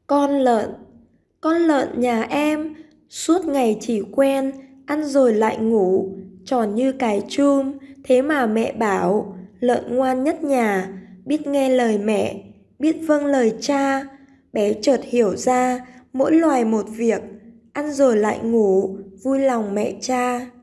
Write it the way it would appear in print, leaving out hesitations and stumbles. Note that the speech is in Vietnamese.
Con lợn nhà em suốt ngày chỉ quen ăn rồi lại ngủ, tròn như cái chum. Thế mà mẹ bảo lợn ngoan nhất nhà, biết nghe lời mẹ, biết vâng lời cha. Bé chợt hiểu ra mỗi loài một việc, ăn rồi lại ngủ, vui lòng mẹ cha.